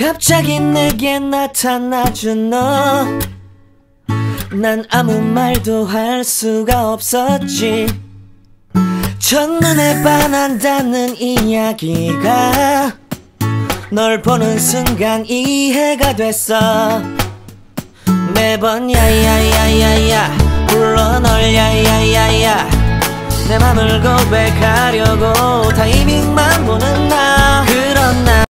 갑자기 내게 나타나준 너, 난 아무 말도 할 수가 없었지. 첫눈에 반한다는 이야기가 널 보는 순간 이해가 됐어. 매번 야야야야야 불러 널 야야야야 내 맘을 고백하려고